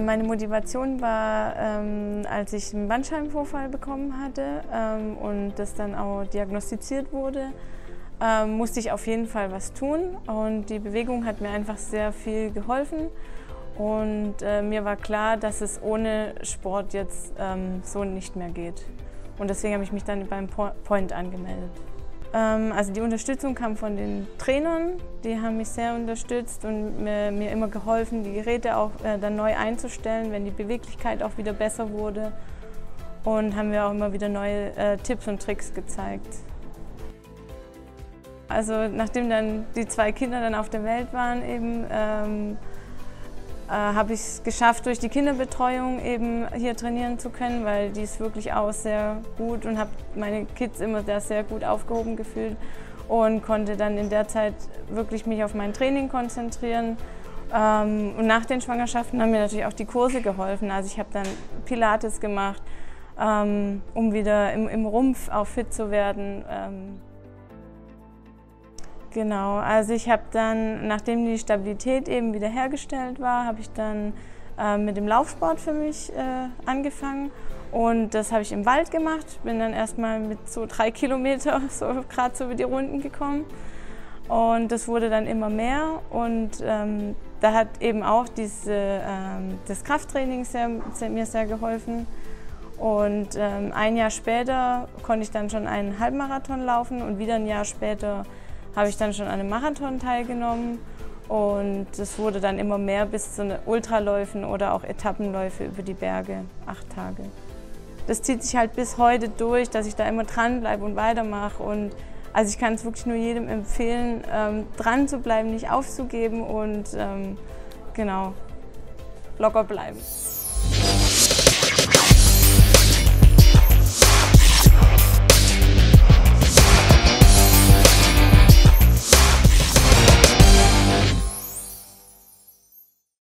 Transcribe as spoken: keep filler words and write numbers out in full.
Meine Motivation war, ähm, als ich einen Bandscheibenvorfall bekommen hatte ähm, und das dann auch diagnostiziert wurde, ähm, musste ich auf jeden Fall was tun. Und die Bewegung hat mir einfach sehr viel geholfen. Und äh, mir war klar, dass es ohne Sport jetzt ähm, so nicht mehr geht. Und deswegen habe ich mich dann beim Point angemeldet. Ähm, also die Unterstützung kam von den Trainern, die haben mich sehr unterstützt und mir, mir immer geholfen, die Geräte auch äh, dann neu einzustellen, wenn die Beweglichkeit auch wieder besser wurde. Und haben mir auch immer wieder neue äh, Tipps und Tricks gezeigt. Also nachdem dann die zwei Kinder dann auf der Welt waren, eben, ähm, äh, habe ich es geschafft, durch die Kinderbetreuung eben hier trainieren zu können, weil die ist wirklich auch sehr gut und habe meine Kids immer sehr, sehr gut aufgehoben gefühlt und konnte dann in der Zeit wirklich mich auf mein Training konzentrieren. Ähm, und nach den Schwangerschaften haben mir natürlich auch die Kurse geholfen. Also ich habe dann Pilates gemacht, ähm, um wieder im, im Rumpf auch fit zu werden. Ähm, Genau, also ich habe dann, nachdem die Stabilität eben wiederhergestellt war, habe ich dann äh, mit dem Laufsport für mich äh, angefangen. Und das habe ich im Wald gemacht. Bin dann erstmal mit so drei Kilometer so gerade so über die Runden gekommen. Und das wurde dann immer mehr. Und ähm, da hat eben auch diese, ähm, das Krafttraining sehr, sehr, mir sehr geholfen. Und ähm, ein Jahr später konnte ich dann schon einen Halbmarathon laufen und wieder ein Jahr später habe ich dann schon an einem Marathon teilgenommen und es wurde dann immer mehr bis zu Ultraläufen oder auch Etappenläufe über die Berge, acht Tage. Das zieht sich halt bis heute durch, dass ich da immer dranbleibe und weitermache. Und also ich kann es wirklich nur jedem empfehlen, ähm, dran zu bleiben, nicht aufzugeben und ähm, genau, locker bleiben.